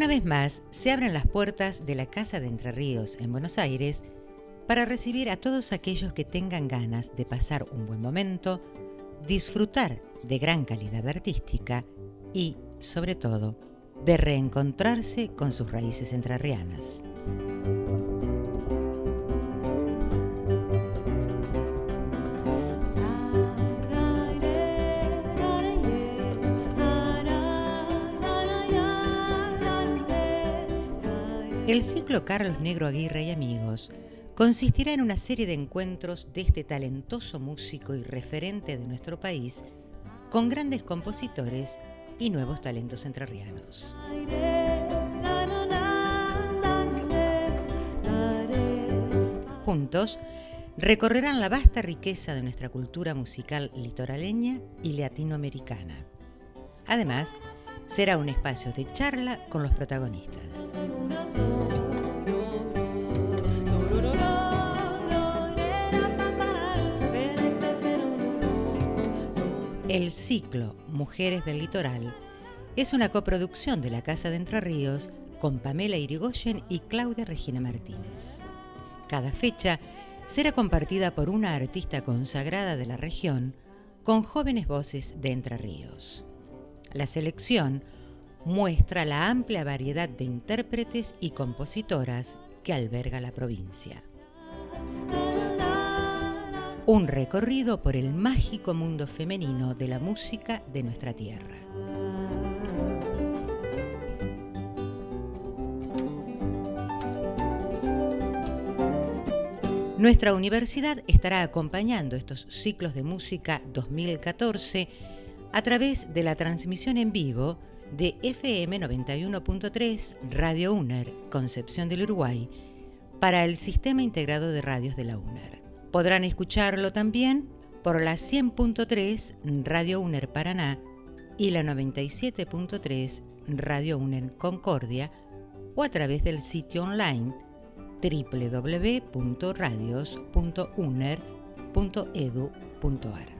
Una vez más, se abren las puertas de la Casa de Entre Ríos en Buenos Aires para recibir a todos aquellos que tengan ganas de pasar un buen momento, disfrutar de gran calidad artística y, sobre todo, de reencontrarse con sus raíces entrerrianas. El ciclo Carlos Negro Aguirre y Amigos consistirá en una serie de encuentros de este talentoso músico y referente de nuestro país con grandes compositores y nuevos talentos entrerrianos. Juntos recorrerán la vasta riqueza de nuestra cultura musical litoraleña y latinoamericana. Además, será un espacio de charla con los protagonistas. El ciclo Mujeres del Litoral es una coproducción de la Casa de Entre Ríos con Pamela Irigoyen y Claudia Regina Martínez. Cada fecha será compartida por una artista consagrada de la región con jóvenes voces de Entre Ríos. La selección muestra la amplia variedad de intérpretes y compositoras que alberga la provincia. Un recorrido por el mágico mundo femenino de la música de nuestra tierra. Nuestra universidad estará acompañando estos ciclos de música 2014 a través de la transmisión en vivo de FM 91.3 Radio UNER, Concepción del Uruguay, para el Sistema Integrado de Radios de la UNER. Podrán escucharlo también por la 100.3 Radio UNER Paraná y la 97.3 Radio UNER Concordia o a través del sitio online www.radios.uner.edu.ar.